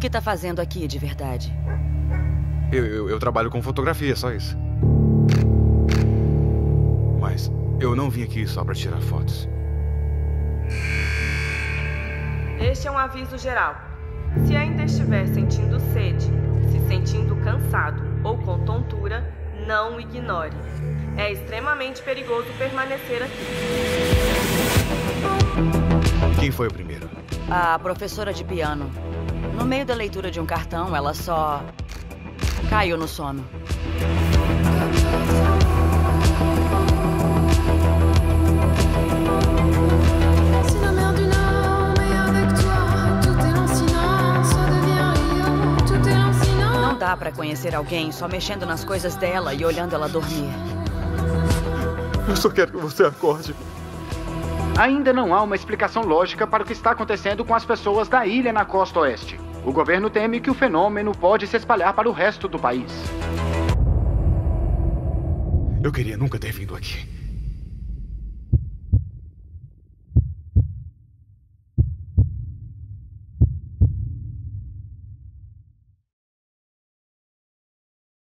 que tá fazendo aqui, de verdade? Eu trabalho com fotografia, só isso. Mas eu não vim aqui só pra tirar fotos. Este é um aviso geral. Se ainda estiver sentindo sede, se sentindo cansado ou com tontura, não o ignore. É extremamente perigoso permanecer aqui. Quem foi o primeiro? A professora de piano. No meio da leitura de um cartão, ela só caiu no sono. Não dá pra conhecer alguém só mexendo nas coisas dela e olhando ela dormir. Eu só quero que você acorde. Ainda não há uma explicação lógica para o que está acontecendo com as pessoas da ilha na costa oeste. O governo teme que o fenômeno pode se espalhar para o resto do país. Eu queria nunca ter vindo aqui.